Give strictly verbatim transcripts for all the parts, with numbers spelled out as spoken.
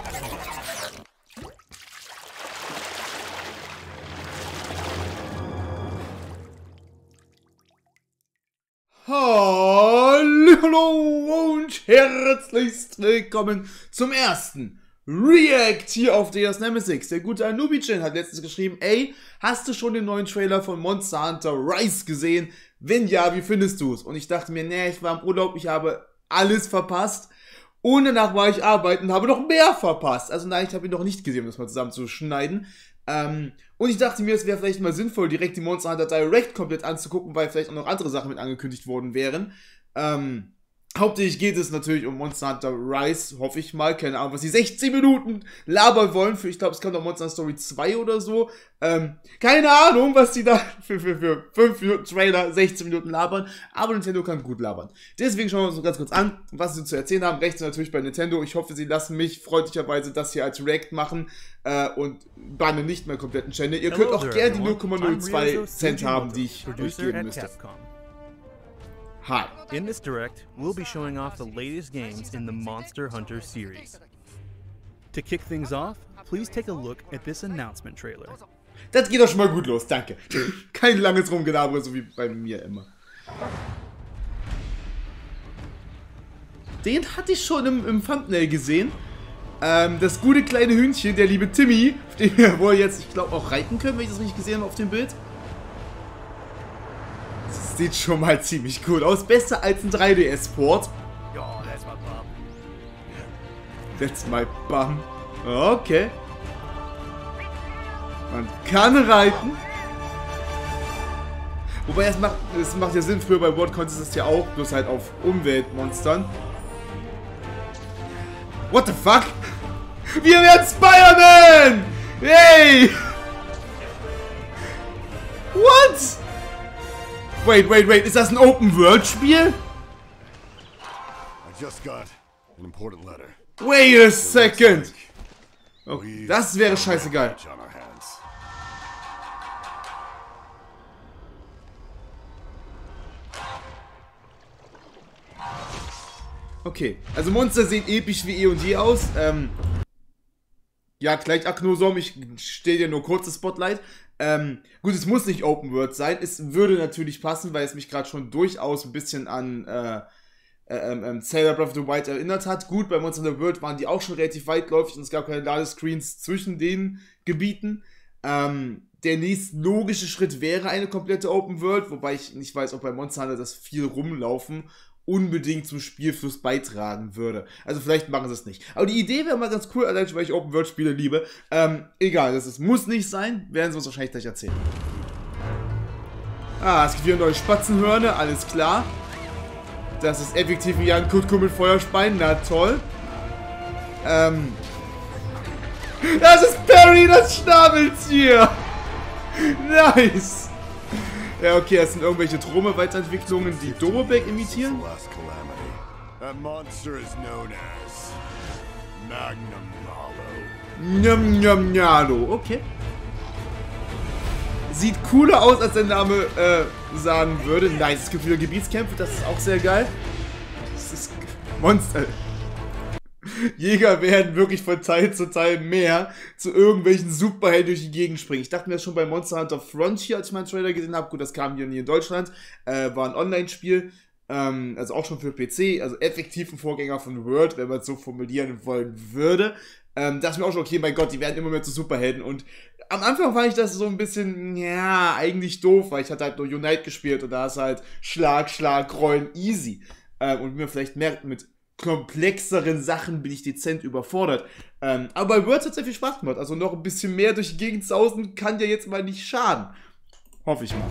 Hallo und herzlichst willkommen zum ersten React hier auf Deus Nemesis. Der gute Anubichan hat letztens geschrieben, ey, hast du schon den neuen Trailer von Monster Hunter Rise gesehen? Wenn ja, wie findest du es? Und ich dachte mir, nee, ich war im Urlaub, ich habe alles verpasst. Und danach war ich arbeiten und habe noch mehr verpasst. Also nein, ich habe ihn noch nicht gesehen, um das mal zusammen zu schneiden. Ähm, und ich dachte mir, es wäre vielleicht mal sinnvoll, direkt die Monster Hunter Direct komplett anzugucken, weil vielleicht auch noch andere Sachen mit angekündigt worden wären. Ähm, hauptsächlich geht es natürlich um Monster Hunter Rise, hoffe ich mal. Keine Ahnung, was die sechzehn Minuten labern wollen. Für, ich glaube, es kommt noch Monster Hunter Story zwei oder so. Ähm, keine Ahnung, was die da für, für, für fünf Minuten Trailer, sechzehn Minuten labern. Aber Nintendo kann gut labern. Deswegen schauen wir uns noch ganz kurz an, was sie zu erzählen haben. Rechts natürlich bei Nintendo. Ich hoffe, sie lassen mich freundlicherweise das hier als React machen. Äh, und bannen nicht meinen kompletten Channel. Ihr könnt auch gerne die null Komma null zwei Cent haben, die ich durchgeben müsste. Hi. In this direct, we'll be showing off the latest games in the Monster Hunter series. To kick things off, please take a look at this announcement trailer. Das geht doch schon mal gut los, danke. Kein langes Rumgelabere, so wie bei mir immer. Den hatte ich schon im, im Thumbnail gesehen. Ähm, das gute kleine Hündchen, der liebe Timmy, auf dem wir wohl jetzt, ich glaube, auch reiten können, wenn ich das richtig gesehen habe auf dem Bild. Das sieht schon mal ziemlich cool aus. Besser als ein drei D S-Port. Oh, that's my bum. That's my bum. Okay. Man kann reiten. Wobei, es macht, es macht ja Sinn, früher bei World konntest du es ja auch, bloß halt auf Umweltmonstern. What the fuck? Wir werden Spider-Man! Hey! What? Wait, wait, wait, ist das ein Open-World-Spiel? I just got an important letter. Wait a second! Oh, das wäre scheißegal. Okay, also Monster sehen episch wie eh und je aus. Ähm, ja, gleich Aknosom, ich stehe dir nur kurzes Spotlight. Ähm, gut, es muss nicht Open World sein. Es würde natürlich passen, weil es mich gerade schon durchaus ein bisschen an äh, äh, äh, Zelda Breath of the Wild erinnert hat. Gut, bei Monster Hunter World waren die auch schon relativ weitläufig und es gab keine Ladescreens zwischen den Gebieten. Ähm, der nächste logische Schritt wäre eine komplette Open World, wobei ich nicht weiß, ob bei Monster Hunter das viel rumlaufen unbedingt zum Spielfluss beitragen würde. Also vielleicht machen sie es nicht. Aber die Idee wäre mal ganz cool, allein schon, weil ich Open-World-Spiele liebe. Ähm, egal, das ist, muss nicht sein. Werden sie uns wahrscheinlich gleich erzählen. Ah, es gibt wieder neue Spatzenhörner, alles klar. Das ist effektiv wie ein Kutku mit Feuerspeien, na toll. Ähm. Das ist Perry, das Schnabeltier! Nice! Ja, okay, das sind irgendwelche Trome-Weiterentwicklungen, die Dorobek imitieren. Njam, njam, njalo. Okay. Sieht cooler aus, als der Name äh, sagen würde. Nice, es gibt wieder Gebietskämpfe, das ist auch sehr geil. Das ist Monster. Jäger werden wirklich von Teil zu Teil mehr zu irgendwelchen Superhelden durch die Gegend springen. Ich dachte mir das schon bei Monster Hunter Frontier, als ich meinen Trailer gesehen habe. Gut, das kam hier nie in Deutschland. Äh, war ein Online-Spiel. Ähm, also auch schon für P C. Also effektiv ein Vorgänger von World, wenn man es so formulieren wollen würde. Ähm, dachte mir auch schon, okay, mein Gott, die werden immer mehr zu Superhelden. Und am Anfang fand ich das so ein bisschen, ja, eigentlich doof, weil ich hatte halt nur Unite gespielt und da ist halt Schlag, Schlag, Rollen easy. Ähm, und wie man vielleicht merkt, mit komplexeren Sachen bin ich dezent überfordert. Ähm, aber bei Words hat es sehr viel Spaß gemacht. Also noch ein bisschen mehr durch die Gegend sausen kann ja jetzt mal nicht schaden. Hoffe ich mal.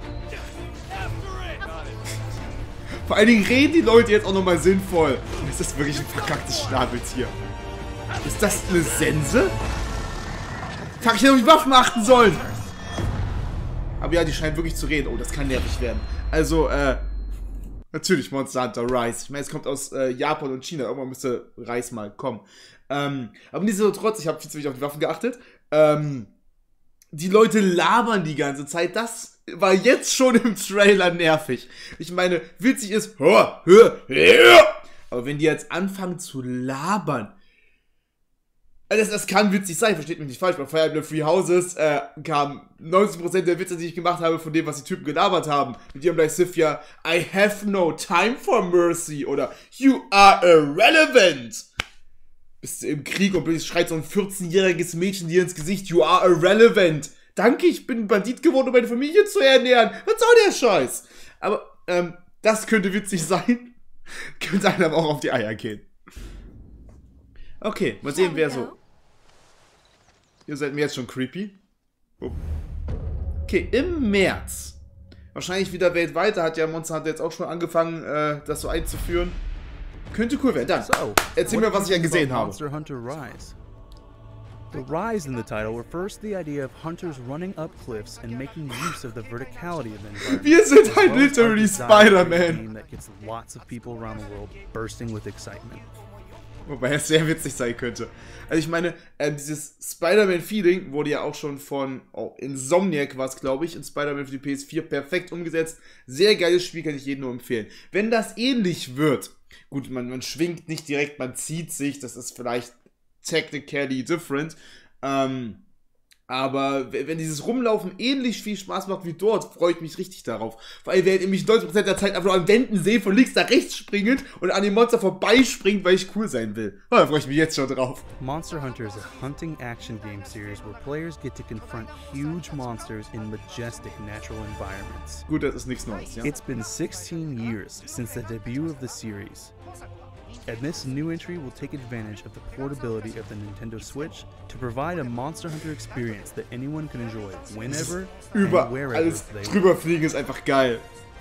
Vor allen Dingen reden die Leute jetzt auch nochmal sinnvoll. Ist das wirklich ein verkacktes Schnabeltier? Ist das eine Sense? Fuck, ich hätte auf die Waffen achten sollen. Aber ja, die scheinen wirklich zu reden. Oh, das kann nervig werden. Also, äh, natürlich Monster Hunter Rise. Ich meine, es kommt aus äh, Japan und China. Irgendwann müsste Rise mal kommen. Ähm, aber nichtsdestotrotz, ich habe viel zu wenig auf die Waffen geachtet. Ähm, die Leute labern die ganze Zeit. Das war jetzt schon im Trailer nervig. Ich meine, witzig ist, hör, hör, hör. Aber wenn die jetzt anfangen zu labern, Also das, das kann witzig sein, versteht mich nicht falsch. Bei Fire Emblem Three Houses äh, kamen neunzig Prozent der Witze, die ich gemacht habe, von dem, was die Typen gelabert haben. Mit ihrem like Sifia, I have no time for mercy oder You are irrelevant. Bist du im Krieg und plötzlich schreit so ein vierzehnjähriges Mädchen dir ins Gesicht, You are irrelevant. Danke, ich bin Bandit geworden, um meine Familie zu ernähren. Was soll der Scheiß? Aber ähm, das könnte witzig sein. Könnte einem aber auch auf die Eier gehen. Okay, mal sehen, wer so... Ihr seid mir jetzt schon creepy. Oh. Okay, im März. Wahrscheinlich wieder weltweit. Da hat ja Monster Hunter jetzt auch schon angefangen, äh, das so einzuführen. Könnte cool werden. Dann, So, erzähl mir, was ich ja gesehen habe. Monster Hunter Rise. The rise in the title refers to the idea of hunters running up cliffs and making use of the verticality of the environment. Wir sind halt as well as our literally desire for a Spider-Man. game that gets lots of people around the world bursting with excitement. Wobei es sehr witzig sein könnte. Also ich meine, äh, dieses Spider-Man-Feeling wurde ja auch schon von oh, Insomniac, war es glaube ich, in Spider-Man für die P S vier perfekt umgesetzt. Sehr geiles Spiel, kann ich jedem nur empfehlen. Wenn das ähnlich wird, gut, man, man schwingt nicht direkt, man zieht sich, das ist vielleicht technically different, ähm, aber wenn dieses Rumlaufen ähnlich viel Spaß macht wie dort, freue ich mich richtig darauf. Vor allem, wenn ich mich neunzig Prozent der Zeit einfach nur an Wänden sehe, von links nach rechts springend und an den Monster vorbeispringt, weil ich cool sein will. Oh, da freue ich mich jetzt schon drauf. Monster Hunter is a hunting action game series where players get to confront huge monsters in majestic natural environments. Gut, das ist nichts Neues, ja? It's been sixteen years since the debut of the series, and this new entry will take advantage of the portability of the Nintendo Switch to provide a Monster Hunter experience that anyone can enjoy whenever Über and wherever alles they want. drüber fliegen ist einfach geil.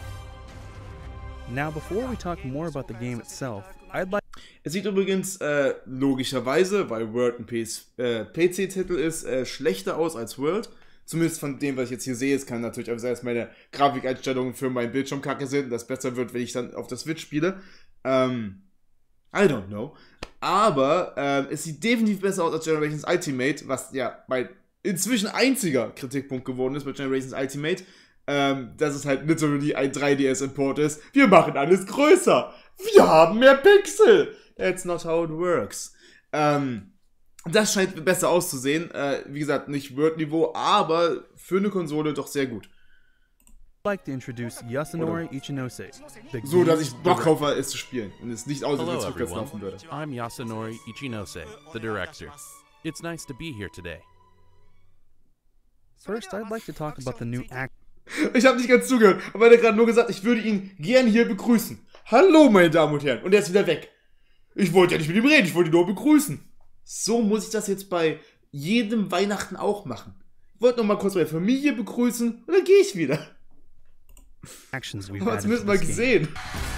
Now, before we talk more about the game itself, I'd like Es sieht übrigens äh, logischerweise, weil World ein P C-Titel ist, äh, schlechter aus als World. Zumindest von dem, was ich jetzt hier sehe. Es kann natürlich auch sein, dass meine Grafikeinstellungen für meinen Bildschirm kacke sind und das besser wird, wenn ich dann auf der Switch spiele. Ähm... I don't know. Aber ähm, es sieht definitiv besser aus als Generations Ultimate, was ja mein inzwischen einziger Kritikpunkt geworden ist bei Generations Ultimate, ähm, dass es halt literally ein drei D S-Import ist. Wir machen alles größer. Wir haben mehr Pixel. That's not how it works. Ähm, das scheint besser auszusehen. Äh, wie gesagt, nicht Word-Niveau, aber für eine Konsole doch sehr gut. like to introduce Yasunori Ichinose, the So, dass ich game's Bock director. habe, es zu spielen und es nicht aussieht, als Hello, ob es rückwärts everyone. laufen würde. I'm Yasunori Ichinose, the director. It's nice to be here today. First, I'd like to talk about the new act. Ich habe nicht ganz zugehört, aber er hat gerade nur gesagt, ich würde ihn gern hier begrüßen. Hallo, meine Damen und Herren. Und er ist wieder weg. Ich wollte ja nicht mit ihm reden, ich wollte ihn nur begrüßen. So muss ich das jetzt bei jedem Weihnachten auch machen. Ich wollte noch mal kurz meine Familie begrüßen und dann gehe ich wieder. actions we've Aber das added müssen to wir this game. gesehen.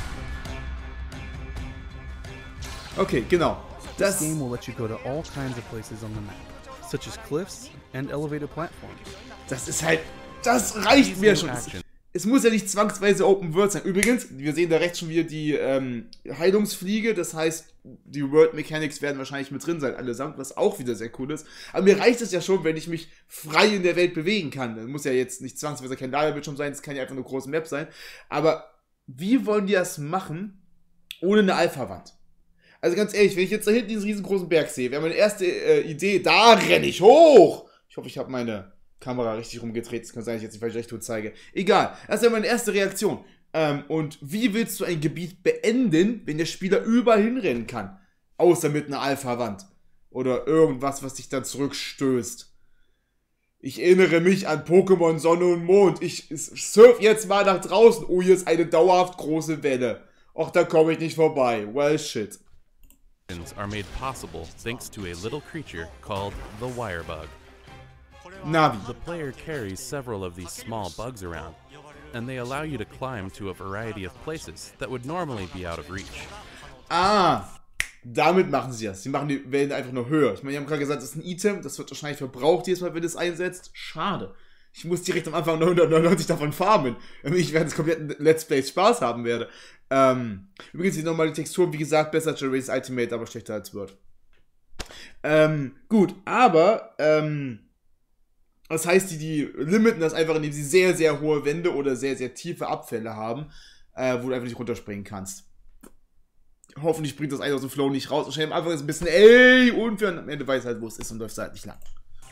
Okay, genau. This Das, game will let you go to all kinds of places on the map, such as cliffs and elevated platforms. das ist halt, das reicht mir schon. Action. Es muss ja nicht zwangsweise Open World sein. Übrigens, wir sehen da rechts schon wieder die ähm, Heilungsfliege. Das heißt, die World Mechanics werden wahrscheinlich mit drin sein, allesamt, was auch wieder sehr cool ist. Aber mir reicht es ja schon, wenn ich mich frei in der Welt bewegen kann. Das muss ja jetzt nicht zwangsweise kein Ladebildschirm sein, das kann ja einfach eine große Map sein. Aber wie wollen die das machen, ohne eine Alpha-Wand? Also ganz ehrlich, wenn ich jetzt da hinten diesen riesengroßen Berg sehe, wäre meine erste äh, Idee, da renne ich hoch. Ich hoffe, ich habe meine Kamera richtig rumgedreht. Es kann sein, dass ich jetzt die falsche Richtung zeige. Egal, das ist ja meine erste Reaktion. Ähm, und wie willst du ein Gebiet beenden, wenn der Spieler überall hinrennen kann? Außer mit einer Alpha-Wand. Oder irgendwas, was dich dann zurückstößt. Ich erinnere mich an Pokémon Sonne und Mond. Ich surf jetzt mal nach draußen. Oh, hier ist eine dauerhaft große Welle. Och, da komme ich nicht vorbei. Well, shit. Are made possible thanks to a little creature called the Wirebug. Navi. The player carries several of these small bugs around, and they allow you to climb to a variety of places that would normally be out of reach. Ah, damit machen sie das. Sie machen die Wellen einfach nur höher. Ich meine, die haben gerade gesagt, das ist ein Item, das wird wahrscheinlich verbraucht jedes Mal, wenn es einsetzt. Schade. Ich muss direkt am Anfang neunhundertneunundneunzig davon farmen, damit ich während des kompletten Let's Plays Spaß haben werde. Ähm, übrigens die normale Textur, wie gesagt, besser als Generations Ultimate, aber schlechter als Word. Ähm, gut, aber, ähm, das heißt, die, die limiten das einfach, indem sie sehr, sehr hohe Wände oder sehr, sehr tiefe Abfälle haben, äh, wo du einfach nicht runterspringen kannst. hoffentlich bringt das einen aus dem Flow nicht raus. Wahrscheinlich am Anfang ist ein bisschen, ey, unfair. Und am Ende weiß halt, wo es ist und läuft halt nicht lang.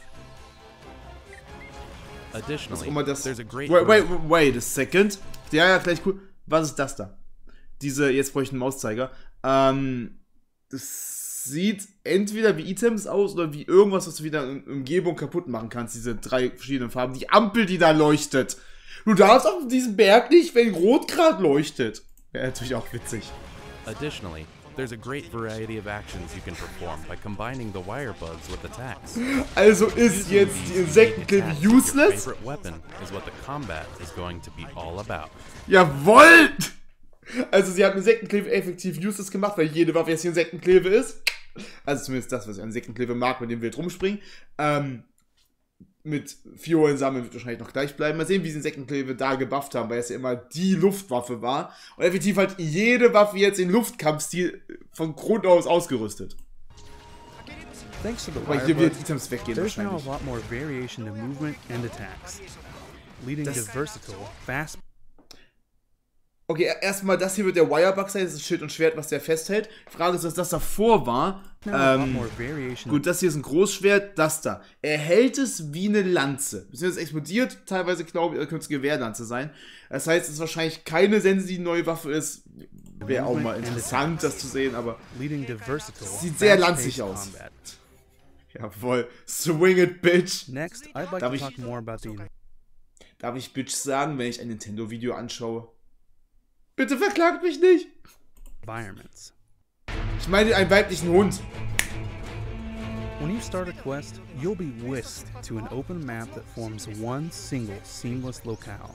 Was auch immer das. there's a great Wait, wait, wait a second. Ja, ja, gleich cool. Was ist das da? Diese, jetzt brauche ich einen Mauszeiger. Ähm, das sieht entweder wie Items aus oder wie irgendwas, was du wieder in Umgebung kaputt machen kannst. Diese drei verschiedenen Farben. Die Ampel, die da leuchtet. Du darfst auf diesem Berg nicht, wenn Rot gerade leuchtet. Wäre natürlich auch witzig. Additionally, there's a great variety of actions you can perform by combining the wire bugs with attacks. Also ist jetzt die Insektenklippe useless? Your favorite weapon is what the combat is going to be all about. Jawoll! Also sie hat Insektenklippe effektiv useless gemacht, weil jede Waffe jetzt hier Insektenklippe ist. Also zumindest das, was ich an Insektenklippe mag, mit dem wir rumspringen. Ähm, mit vier Holen sammeln wird wahrscheinlich noch gleich bleiben. Mal sehen, wie sie Insektenklippe da gebufft haben, weil es ja immer die Luftwaffe war. Und effektiv halt jede Waffe jetzt in Luftkampfstil von Grund aus ausgerüstet. Thanks to the Weil wire hier wird bugs, Items weggehen there's now a wahrscheinlich. lot more variation to movement and attacks, leading to Das- versatile, fast Okay, erstmal, das hier wird der Wirebug sein, das ist Schild und Schwert, was der festhält. Die Frage ist, was das davor war. now a lot Ähm, more variation. gut, das hier ist ein Großschwert, das da. Er hält es wie eine Lanze. Beziehungsweise explodiert, teilweise glaube ich, könnte es Gewehrlanze sein. Das heißt, es ist wahrscheinlich keine sensitive neue Waffe ist. Wäre auch mal interessant, das zu sehen, aber leading to versatile, Sieht sehr fast-paced lanzig aus. combat. jawohl. Swing it, Bitch. Next, I'd like Darf to ich- talk more about the Darf ich Bitch sagen, wenn ich ein Nintendo-Video anschaue? Bitte verklagt mich nicht. environments. Ich meine einen weiblichen Hund. When you start a quest, you'll be whisked to an open map that forms one single seamless locale.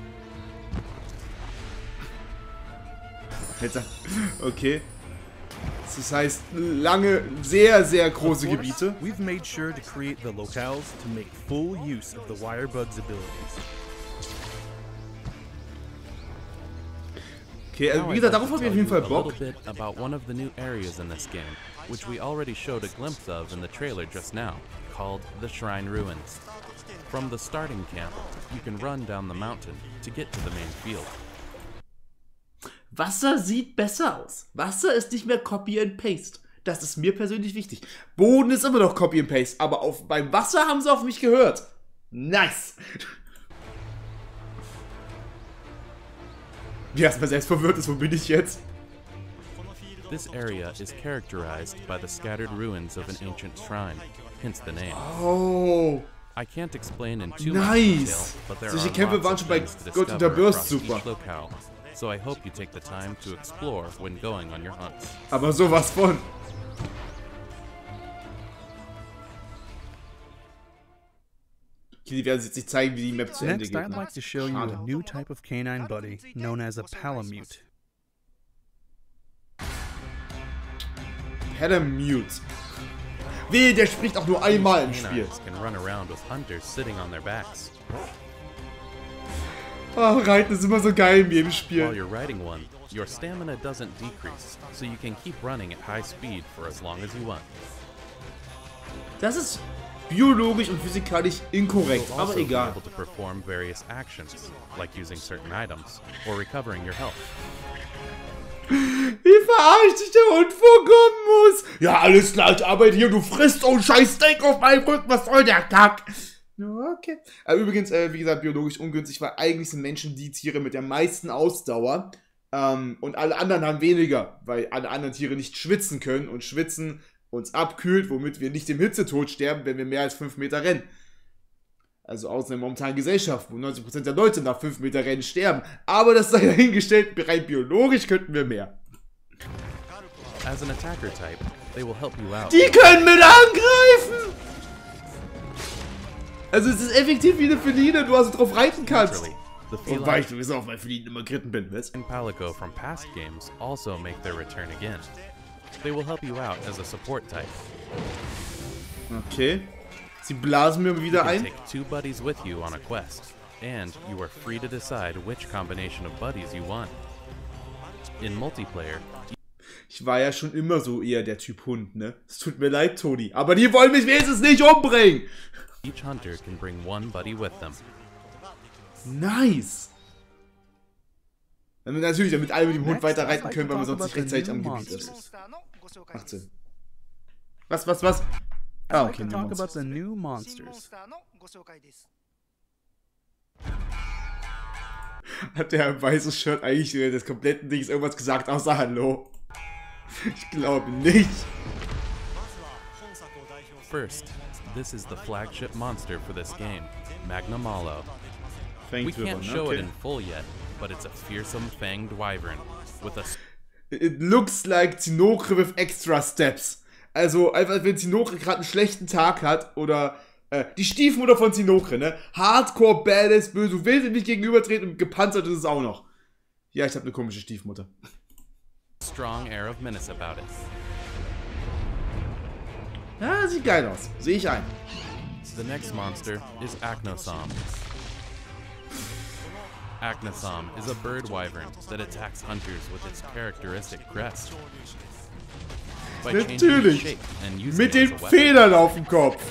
Jetzt, okay. Das heißt, lange, sehr, sehr große Of course, Gebiete. we've made sure to create the locales to make full use of the Wirebug's abilities. Okay, also Now wie I'd gesagt, like darauf to habe ich auf tell jeden Fall you a Bock. little bit about one of the new areas in this game, which we already showed a glimpse of in the trailer just now, called the Shrine Ruins. From the starting camp, you can run down the mountain to get to the main field. Wasser sieht besser aus. Wasser ist nicht mehr Copy and Paste. Das ist mir persönlich wichtig. Boden ist immer noch Copy and Paste, aber auf, beim Wasser haben sie auf mich gehört. Nice. Wie erstmal selbst verwirrt ist, wo bin ich jetzt? This area is characterized by the scattered ruins of an ancient shrine, hence the name. Oh, I can't explain in too much nice. detail, but there Solche are Kämpfe lots waren of schon bei things to Gott discover unter Burst across super. each locale. So I hope you take the time to explore when going on your hunts. Aber sowas von. Okay, die werden jetzt nicht zeigen, wie die Map zu Ende Next, geht. I'd Ne? like to show you Schade. a new type of canine buddy known as a Palamute. Palamute. Weh, der spricht auch nur einmal im Spiel. Canines can run around with hunters sitting on their backs. Oh, Reiten ist immer so geil in jedem While Spiel. you're riding one, your stamina doesn't decrease, so you can keep running at high speed for as long as you want. Das ist biologisch und physikalisch inkorrekt, You'll aber also be egal. able to perform various actions, like using certain items or recovering your health. Wie verarscht sich der Hund vorkommen muss. Ja, alles klar, ich arbeite hier, du frisst so ein scheiß Steak auf meinem Rücken, was soll der Kack? Okay. Aber übrigens, äh, wie gesagt, biologisch ungünstig, weil eigentlich sind Menschen die Tiere mit der meisten Ausdauer ähm, und alle anderen haben weniger, weil alle anderen Tiere nicht schwitzen können und Schwitzen uns abkühlt, womit wir nicht im Hitzetod sterben, wenn wir mehr als fünf Meter rennen. Also außer in der momentanen Gesellschaft, wo neunzig Prozent der Leute nach fünf Meter Rennen sterben. Aber das sei dahingestellt, rein biologisch könnten wir mehr. As an attacker type, they will help you out. Die können mit angreifen! Also es ist effektiv wie eine Feline, du also drauf reiten kannst. Naturally, the Wobei ich feline sowieso auf meinen Felinen immer geritten bin, was? and Palico from past games also make their return again. They will help you out as a support type. Okay. Sie blasen mir You wieder can ein. take two buddies with you on a quest, and you are free to decide which combination of buddies you want. In multiplayer, Ich war ja schon immer so eher der Typ Hund, ne? Es tut mir leid, Toni. Aber die wollen mich wenigstens nicht umbringen. each hunter can bring one buddy with them. Nice. Damit, natürlich, damit alle mit dem Hund Next, weiter I'd reiten like können, to weil man talk sonst about nicht the rechtzeitig new am Gebiet ist. monsters. Macht Sinn. Was, was, was? Ah, I'd like okay, to new talk Monsters. about the new monsters. Hat der im weißen Shirt eigentlich während des kompletten Dings irgendwas gesagt außer Hallo? Ich glaube nicht. First, this is the flagship monster for this game, Magnamalo. We can't show it in full yet, but it's a fearsome fanged wyvern with a It looks like Zinokre with extra steps. Also, einfach wenn Zinokre gerade einen schlechten Tag hat oder äh, die Stiefmutter von Zinokre, ne? Hardcore, badass, böse, du willst ihm nicht gegenübertreten und gepanzert ist es auch noch. Ja, ich habe eine komische Stiefmutter. strong air of menace about it. Ja, sieht geil aus. Sehe ich ein. The next monster is Acnosom. Acnosom is a bird wyvern that attacks hunters with its characteristic crest. By changing its Natürlich. shape and using Mit it as den a weapon. Federn auf dem Kopf.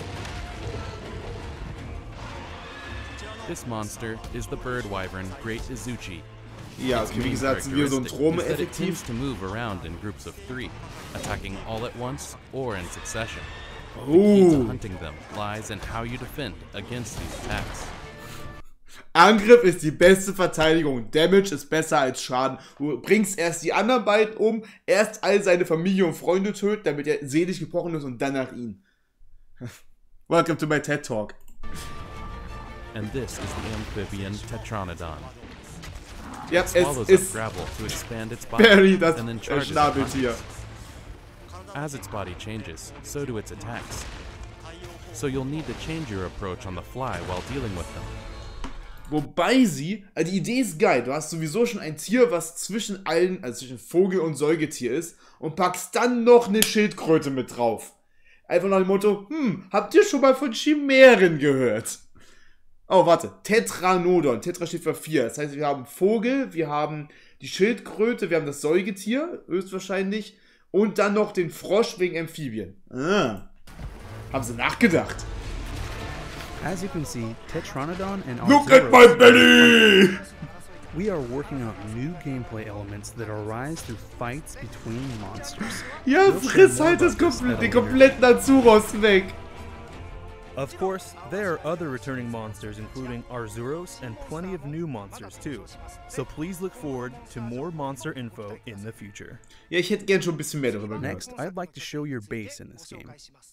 This monster is the bird wyvern Great Izuchi. Ja, Its okay, wie main gesagt, sind wir so ein characteristic Trome is that it effektiv. tends to move around in groups of three, attacking all at once or in succession. The key to Oh. hunting them lies in how you defend against these attacks. Angriff ist die beste Verteidigung. Damage ist besser als Schaden. Du bringst erst die anderen beiden um, erst all seine Familie und Freunde töten, damit er selig gebrochen ist und danach ihn. Welcome to my TED Talk. And this is the amphibian Tetranodon. Ja, It es swallows up ist gravel to expand its body Barry, das and then äh, charges at Schnabeltier. hunters. As its body changes, so do its attacks. So you'll need to change your approach on the fly while dealing with them. Wobei sie, also die Idee ist geil, du hast sowieso schon ein Tier, was zwischen allen, also zwischen Vogel und Säugetier ist und packst dann noch eine Schildkröte mit drauf. Einfach nach dem Motto, hm, habt ihr schon mal von Chimären gehört? Oh, warte, Tetranodon, Tetra steht für vier, das heißt, wir haben Vogel, wir haben die Schildkröte, wir haben das Säugetier, höchstwahrscheinlich, und dann noch den Frosch wegen Amphibien. Ah, haben sie nachgedacht. As you can see, Tetranodon and Look at Arzuros my belly! We are working out new gameplay elements that arise through fights between monsters. Ja, We'll share friss more halt das about this komple at a den later kompletten Azuros weg. Of course, there are other returning monsters including Arzuros and plenty of new monsters too. So please look forward to more monster info in the future. Ja, ich hätte gern schon ein bisschen mehr darüber gehört. Next, I'd like to show your base in this game.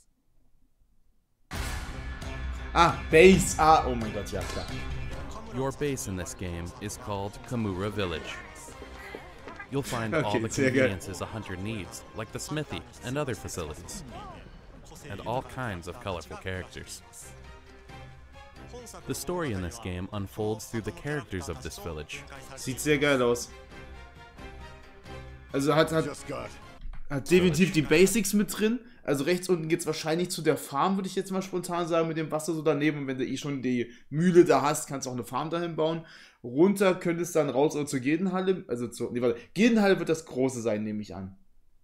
Ah, Base. Ah, oh mein Gott, ja klar. Your base in this game is called Kamura Village. You'll find all Okay, the sehr geil. conveniences a hunter needs, like the smithy and other facilities, and all kinds of colorful characters. The story in this game unfolds through the characters of this village. Sieht sehr geil aus. Also hat, hat, Just got hat definitiv die Basics mit drin. Also rechts unten geht es wahrscheinlich zu der Farm, würde ich jetzt mal spontan sagen, mit dem Wasser so daneben. Und wenn du eh schon die Mühle da hast, kannst du auch eine Farm dahin bauen. Runter könnte es dann raus oder zur Gildenhalle. Also zur, nee, warte, Gildenhalle wird das große sein, nehme ich an.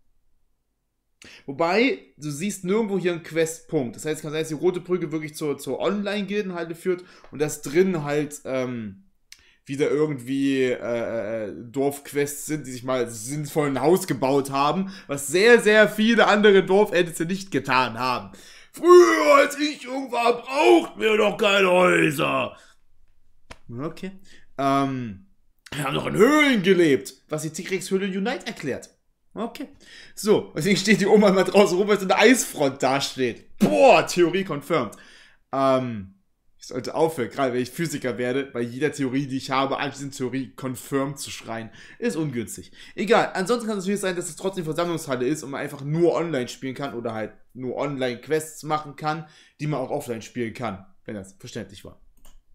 Wobei, du siehst nirgendwo hier einen Questpunkt. Das heißt, es kann sein, dass die rote Brücke wirklich zur, zur Online-Gildenhalle führt und dass drin halt ähm, wieder irgendwie äh, äh, Dorfquests sind, die sich mal sinnvoll ein Haus gebaut haben, was sehr, sehr viele andere Dorfälteste nicht getan haben. Früher, als ich jung war, brauchten wir doch keine Häuser. Okay. Ähm, wir haben doch in Höhlen gelebt, was die T-Rex-Höhle Unite erklärt. Okay. So, deswegen steht die Oma mal draußen rum, weil so eine Eisfront dasteht. Boah, Theorie confirmed. Ähm, ich sollte aufhören, gerade wenn ich Physiker werde, bei jeder Theorie, die ich habe, anschließend Theorie confirmed zu schreien. Ist ungünstig. Egal, ansonsten kann es natürlich sein, dass es trotzdem Versammlungshalle ist und man einfach nur online spielen kann oder halt nur Online-Quests machen kann, die man auch offline spielen kann, wenn das verständlich war.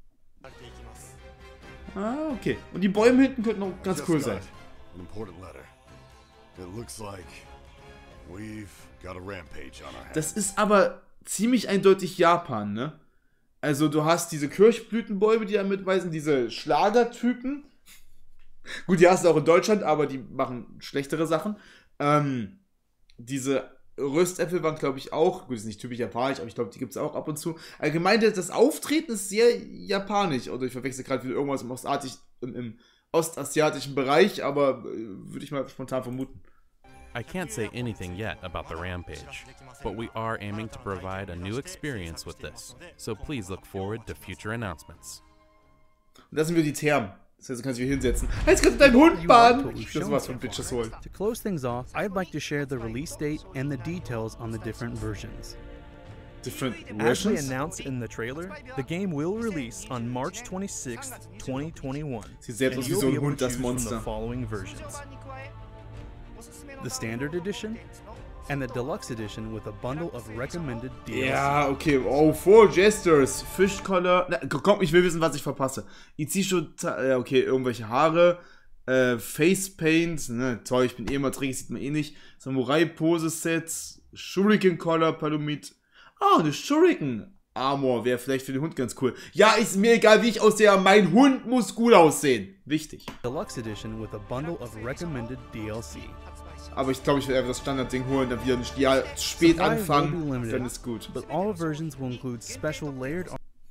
Ah, okay. Und die Bäume hinten könnten auch ganz just cool got sein. an important letter. It looks like we've got a rampage on our hands. Das ist aber ziemlich eindeutig Japan, ne? Also du hast diese Kirchblütenbäume, die da mitweisen, diese Schlagertypen. Gut, die hast du auch in Deutschland, aber die machen schlechtere Sachen. Ähm, diese Röstäpfel waren, glaube ich, auch, gut, ist nicht typisch japanisch, aber ich glaube, die gibt es auch ab und zu. Allgemein, das Auftreten ist sehr japanisch. Oder ich verwechsel gerade wieder irgendwas im Ostasiatisch, im, im ostasiatischen Bereich, aber äh, würde ich mal spontan vermuten. I can't say anything yet about the Rampage, but we are aiming to provide a new experience with this, so please look forward to future announcements. Und das sind wir die Thermen. Das heißt, du kannst dich hier hinsetzen. Jetzt kannst du deinen Hund baden. Ich muss was von Bitches holen. To close things off, I'd like to share the release date and the details on the different versions. Different As we versions? announced in the trailer, the game will release on March twenty-sixth, twenty twenty-one. Sieht selbst and aus wie you'll so be ein able Hund, to das choose from Monster. the following versions. The Standard Edition and the Deluxe Edition with a bundle of recommended D L C. Ja, okay. Oh, Four Jesters. Fischcollar. Na, komm, ich will wissen, was ich verpasse. Ichicho, ja, okay, irgendwelche Haare. Äh, Facepaint. Ne, toll, ich bin eh immer dreckig, sieht man eh nicht. Samurai-Pose-Sets. Shuriken-Collar, Palomit. Ah, eine Shuriken-Armor wäre vielleicht für den Hund ganz cool. Ja, ist mir egal, wie ich aussehe. Mein Hund muss gut aussehen. Wichtig. Deluxe Edition with a bundle of recommended D L C. Aber ich glaube, ich werde einfach das Standardding holen, dann wieder nicht ja, spät Supply will be anfangen, limited, dann ist gut. But all versions will include special layered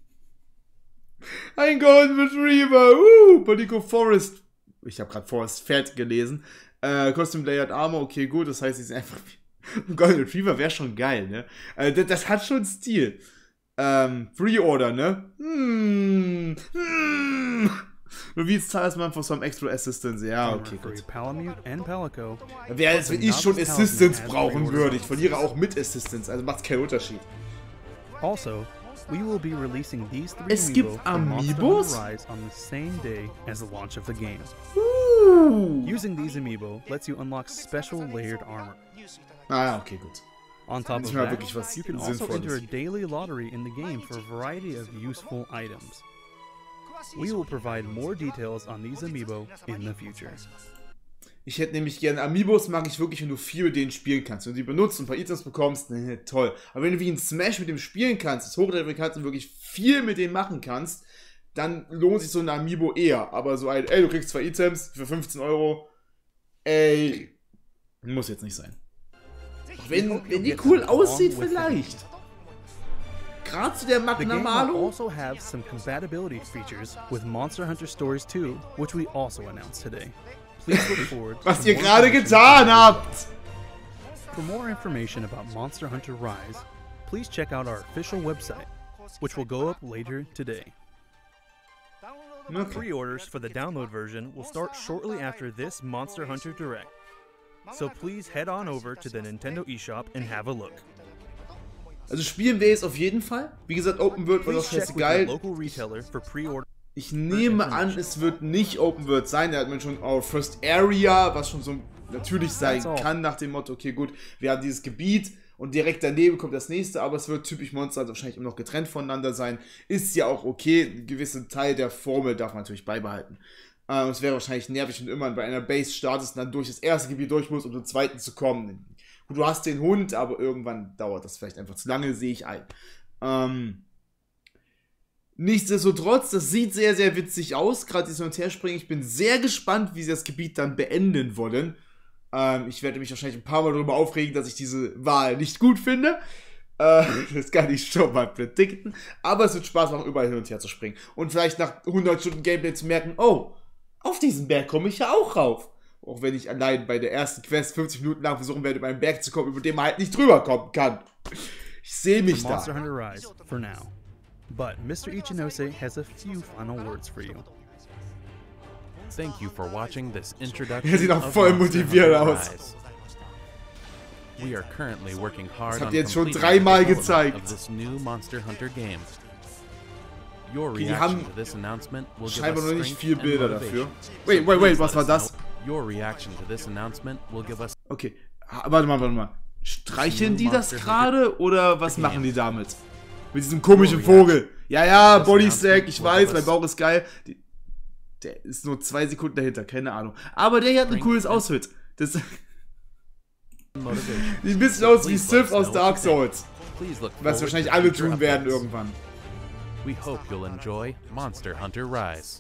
Ein Golden Retriever, uh, Bonico Forest. Ich habe gerade Forest Pferd gelesen. Äh, Custom Layered Armor, okay, gut, das heißt, sie sind einfach ein Golden Retriever wäre schon geil, ne? Äh, das, das hat schon Stil. Ähm, Pre-Order, ne? Hm, hm. Reveals Talisman for some extra assistance. Ja, okay, for gut. your Palamute and Palico. Wäre es, wenn ich schon Assistance brauchen würde. Ich verliere auch mit Assistance, also macht keinen Unterschied. Also, we will be releasing these three Es amiibo gibt for Monster Amiibos? Hunter Rise on the same day as the launch of the game. Uh. Using these amiibo lets you unlock special layered armor. Ah, okay, gut. On top Nicht of mal that, wirklich was you can also enter a Sinnvolles. daily lottery in the game for a variety of useful items. We will provide more details on these amiibo in the future. Ich hätte nämlich gerne Amiibos, mag ich wirklich, wenn du viel mit denen spielen kannst. Wenn du die benutzt und ein paar Items bekommst, ne, toll. Aber wenn du wie in Smash mit dem spielen kannst, das hochleveln kannst und wirklich viel mit denen machen kannst, dann lohnt sich so ein Amiibo eher. Aber so ein, ey, du kriegst zwei Items für fünfzehn Euro, ey, muss jetzt nicht sein. Wenn, wenn die cool aussieht, vielleicht. Gerade zu der The game will Magnamalo. also have some compatibility features with Monster Hunter Stories two, which we also announced today. Please look forward to Was ihr more gerade information getan from habt. For more information about Monster Hunter Rise, please check out our official website, which will go up later today. Okay. Pre-orders for the download version will start shortly after this Monster Hunter Direct. So please head on over to the Nintendo eShop and have a look. Also spielen wir es auf jeden Fall. Wie gesagt, Open World war doch Please check with your scheißegal. local retailer for pre-order. Ich nehme an, es wird nicht Open World sein. Da hat man schon Our First Area, was schon so natürlich sein That's all. kann, nach dem Motto, okay gut, wir haben dieses Gebiet und direkt daneben kommt das nächste, aber es wird typisch Monster Hunter wahrscheinlich immer noch getrennt voneinander sein. Ist ja auch okay, ein gewisser Teil der Formel darf man natürlich beibehalten. Äh, es wäre wahrscheinlich nervig, wenn du immer bei einer Base startest und dann durch das erste Gebiet durch musst, um zum zweiten zu kommen. Gut, du hast den Hund, aber irgendwann dauert das vielleicht einfach zu lange, sehe ich ein. Ähm... Nichtsdestotrotz, das sieht sehr, sehr witzig aus, gerade dieses Hin- und Herspringen. Ich bin sehr gespannt, wie sie das Gebiet dann beenden wollen. Ähm, ich werde mich wahrscheinlich ein paar Mal darüber aufregen, dass ich diese Wahl nicht gut finde. Äh, das kann ich schon mal predikten. Aber es wird Spaß machen, überall hin und her zu springen. Und vielleicht nach hundert Stunden Gameplay zu merken, oh, auf diesen Berg komme ich ja auch rauf. Auch wenn ich allein bei der ersten Quest fünfzig Minuten lang versuchen werde, über einen Berg zu kommen, über den man halt nicht drüber kommen kann. Ich sehe mich For Monster da. Hunter Rise for now. But Mister Ichinose has a few final words for you. Thank you for watching this introduction Er sieht auch of voll Monster motiviert Hunter aus. Rise. We are currently working hard Das habt on ihr jetzt schon completing dreimal the development gezeigt. of this new Monster Hunter game. Your Okay, die reaction haben to this announcement will give scheinbar us noch nicht strength viel and Bilder motivation. dafür. So Wait, wait, wait, please was let war us das? know. Your reaction to this announcement will give us Okay, ha- warte mal, warte mal. Streicheln die das gerade oder was machen die damit? Mit diesem komischen Vogel. Ja, ja, Bodystack, ich weiß, mein Bauch ist geil. Die, der ist nur zwei Sekunden dahinter, keine Ahnung. Aber der hier hat ein cooles Outfit. Das sieht motivation. ein bisschen aus wie Please let Sif us aus know Dark what you think. Souls. Please look Was forward wahrscheinlich to alle future tun werden updates. irgendwann. We hope you'll enjoy Monster Hunter Rise.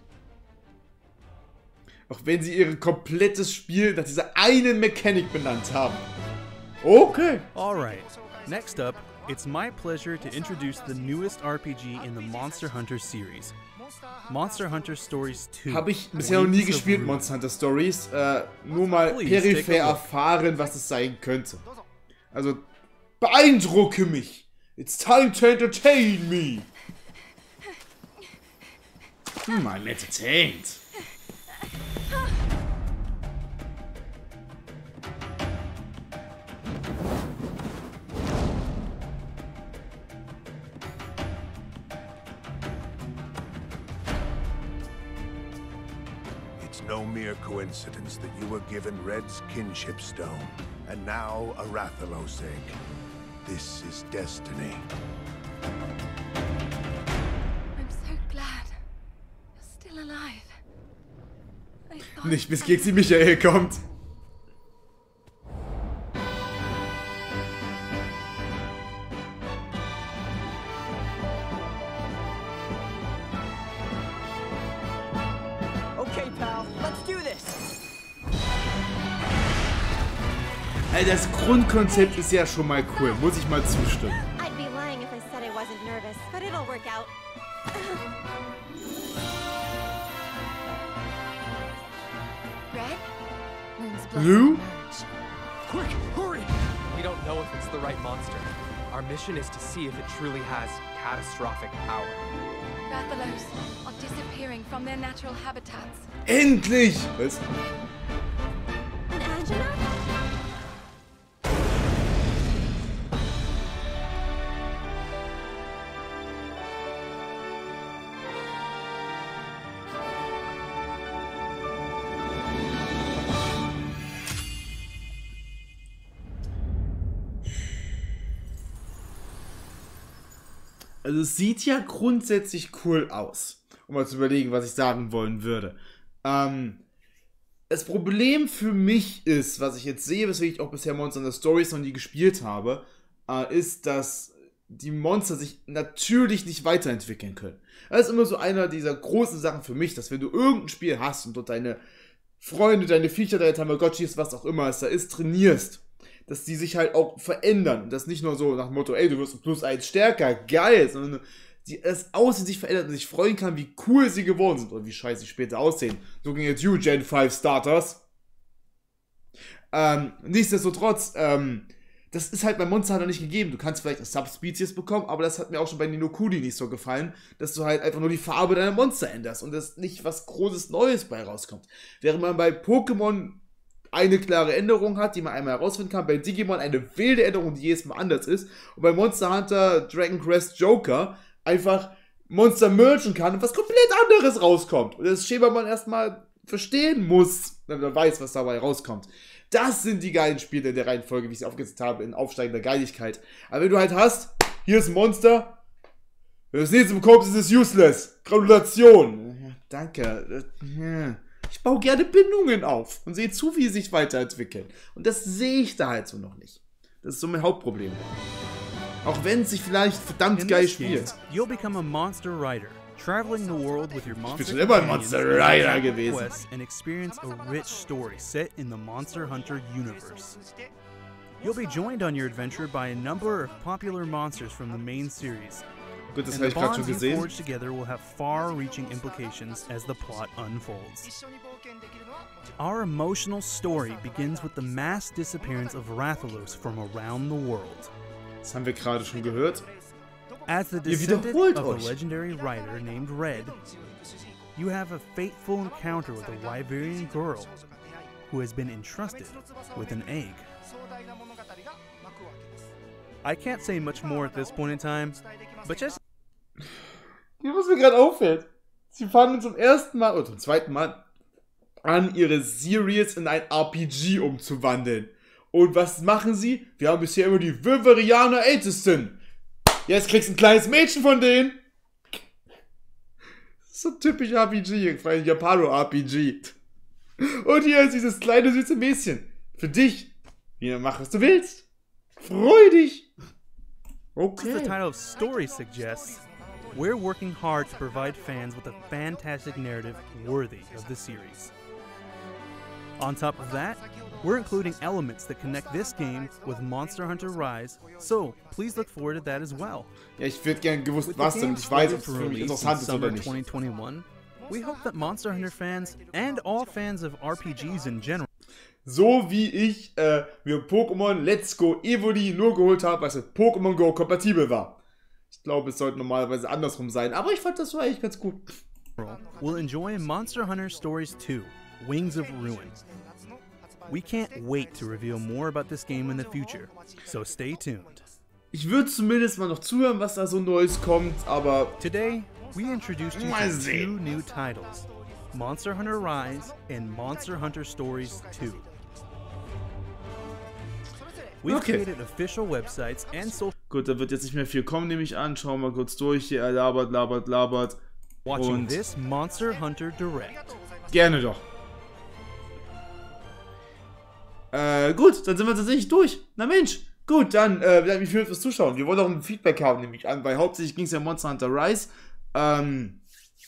Auch wenn sie ihr komplettes Spiel nach dieser einen Mechanik benannt haben. Okay. Alright, next up, it's my pleasure to introduce the newest R P G in the Monster Hunter series, Monster Hunter Stories two. Habe ich bisher noch nie Wings of gespielt, Ruin. Monster Hunter Stories. Äh, nur mal Please, peripher take a look. erfahren, was es sein könnte. Also, beeindrucke mich. It's time to entertain me. Hm, I'm entertained. It's no mere coincidence that you were given Red's kinship stone, and now a Rathalos egg. This is destiny. I'm so glad you're still alive. I thought Nicht bis Gexi Michael kommt. Okay, pal, let's do this. Also das Grundkonzept ist ja schon mal cool, muss ich mal zustimmen. I'd be lying if I said I wasn't nervous, but it'll work out. Red? Moon's blood Blue? emerge. Quick, hurry! We don't know if it's the right monster. Our mission is to see if it truly has catastrophic power. Rathalos are disappearing from their natural habitats. Endlich! Was? An angina? Also es sieht ja grundsätzlich cool aus, um mal zu überlegen, was ich sagen wollen würde. Ähm, das Problem für mich ist, was ich jetzt sehe, weswegen ich auch bisher Monster Hunter Stories noch nie gespielt habe, äh, ist, dass die Monster sich natürlich nicht weiterentwickeln können. Das ist immer so einer dieser großen Sachen für mich, dass wenn du irgendein Spiel hast und dort deine Freunde, deine Viecher, deine Tamagotchis, was auch immer es da ist, trainierst, dass die sich halt auch verändern. Und das nicht nur so nach dem Motto, ey, du wirst plus eins stärker, geil, sondern die, das Aussehen sich verändert und sich freuen kann, wie cool sie geworden sind oder wie scheiße sie später aussehen. Looking at you, Gen fünf Starters. Ähm, nichtsdestotrotz, ähm, das ist halt bei Monster Hunter nicht gegeben. Du kannst vielleicht eine Subspezies bekommen, aber das hat mir auch schon bei Ni no Kuni nicht so gefallen, dass du halt einfach nur die Farbe deiner Monster änderst und dass nicht was Großes Neues bei rauskommt. Während man bei Pokémon eine klare Änderung hat, die man einmal herausfinden kann, bei Digimon eine wilde Änderung, die jedes Mal anders ist, und bei Monster Hunter Dragon Quest Joker einfach Monster mergen kann und was komplett anderes rauskommt. Und das Schema man erstmal verstehen muss, wenn man weiß, was dabei rauskommt. Das sind die geilen Spiele in der Reihenfolge, wie ich sie aufgesetzt habe, in aufsteigender Geiligkeit. Aber wenn du halt hast, hier ist ein Monster, wenn du das nächste bekommst, ist es useless. Gratulation. Ja, danke. Ja. Ich baue gerne Bindungen auf und sehe zu, wie sie sich weiterentwickeln. Und das sehe ich da halt so noch nicht. Das ist so mein Hauptproblem. Auch wenn es sich vielleicht verdammt In geil this game, spielt. you'll become a monster rider, traveling the world with your monster schon immer ein companions Monster on Rider epic gewesen. quests and experience a rich story set in the Monster Hunter universe. You'll be joined on your adventure by a number of popular monsters from the main series. Gut, das And habe the ich gerade schon bonds you gesehen. forge together will have far-reaching implications as the plot unfolds. Our emotional story begins with the mass disappearance of Rathalos from around the world. Das haben wir gerade schon gehört. As the Ihr descendant wiederholt of euch. the legendary rider named Red, you have a fateful encounter with a Wyverian girl who has been entrusted with an egg. I can't say much more at this point in time, but just Wie was mir gerade auffällt. Sie fangen zum ersten Mal oder zum zweiten Mal an, ihre Series in ein R P G umzuwandeln. Und was machen sie? Wir haben bisher immer die Wyverianer Ältesten. Jetzt kriegst du ein kleines Mädchen von denen. Das ist so ein typisch R P G, ein Japano-R P G. Und hier ist dieses kleine süße Mädchen. Für dich. Ja, mach, was du willst. Freu dich. as the Okay. title of Story suggests, we're working hard to provide fans with a fantastic narrative worthy of the series. On top of that, We're including elements that connect this game with Monster Hunter Rise, so please look forward to that as well. Ja, ich würde gerne gewusst, With was, the damit game ich weiß, ob slated es for für mich release in interessant ist oder summer nicht. twenty twenty-one, we hope that Monster Hunter fans and all fans of R P Gs in general So wie ich äh, mir Pokémon Let's Go Evoli nur geholt habe, weil es mit Pokémon Go kompatibel war. Ich glaube, es sollte normalerweise andersrum sein, aber ich fand das war eigentlich ganz gut. will enjoy Monster Hunter Stories two, Wings of Ruin. We can't wait to reveal more about this game in the future, so stay tuned. Ich würde zumindest mal noch zuhören, was da so Neues kommt, aber Today, we introduced you Mal to sehen. two new titles, Monster Hunter Rise and Monster Hunter Stories two. We've Okay. created official websites and social gut, da wird jetzt nicht mehr viel kommen, nehme ich an. Schauen wir mal kurz durch hier. Er labert, labert, labert. watching Und this Monster Hunter Direct. gerne doch. Äh, gut, dann sind wir tatsächlich durch. Na Mensch, gut, dann äh, bedanke mich fürs Zuschauen. Wir wollen auch ein Feedback haben, nehme ich an, weil hauptsächlich ging es ja um Monster Hunter Rise. Ähm,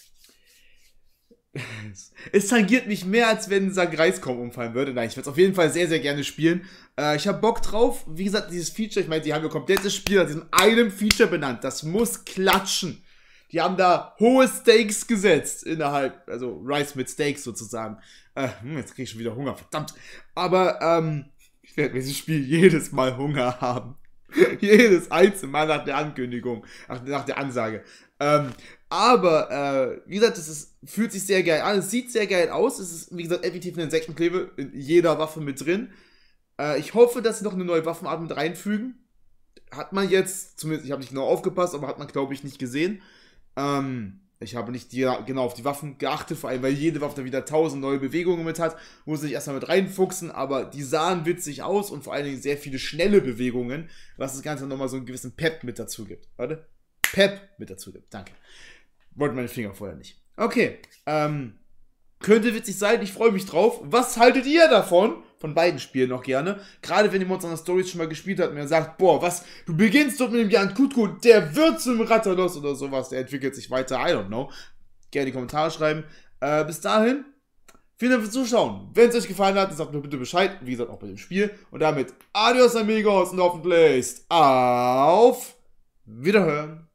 es tangiert mich mehr, als wenn Sagreis kaum umfallen würde. Nein, ich werde es auf jeden Fall sehr, sehr gerne spielen. Äh, ich habe Bock drauf. Wie gesagt, dieses Feature, ich meine, die haben ja komplettes Spiel an diesem einem Feature benannt. Das muss klatschen. Die haben da hohe Stakes gesetzt innerhalb, also Rise mit Stakes sozusagen. Äh, jetzt kriege ich schon wieder Hunger, verdammt. Aber ähm, ich werde mit diesem Spiel jedes Mal Hunger haben. Jedes einzelne Mal nach der Ankündigung, ach, nach der Ansage. Ähm, aber, äh, wie gesagt, es ist, fühlt sich sehr geil an, es sieht sehr geil aus, es ist, wie gesagt, effektiv eine Insektenklebe in jeder Waffe mit drin. Äh, ich hoffe, dass sie noch eine neue Waffenart mit reinfügen. Hat man jetzt, zumindest, ich habe nicht genau aufgepasst, aber hat man, glaube ich, nicht gesehen. Ähm, ich habe nicht die, genau auf die Waffen geachtet, vor allem, weil jede Waffe da wieder tausend neue Bewegungen mit hat. Muss ich erstmal mit reinfuchsen, aber die sahen witzig aus und vor allen Dingen sehr viele schnelle Bewegungen, was das Ganze nochmal so einen gewissen Pep mit dazu gibt. Warte. Pep mit dazu gibt. Danke. Wollte meine Finger vorher nicht. Okay. Ähm, könnte witzig sein. Ich freue mich drauf. Was haltet ihr davon? Von beiden Spielen noch gerne. Gerade wenn ihr Monster Hunter Stories schon mal gespielt habt und ihr sagt, boah, was, du beginnst dort mit dem Jan Kutku, der wird zum Rathalos oder sowas, der entwickelt sich weiter, I don't know. Gerne in die Kommentare schreiben. Äh, bis dahin, vielen Dank fürs Zuschauen. Wenn es euch gefallen hat, sagt mir bitte Bescheid, wie gesagt, auch bei dem Spiel. Und damit, adios amigos und hoffentlich auf Wiederhören.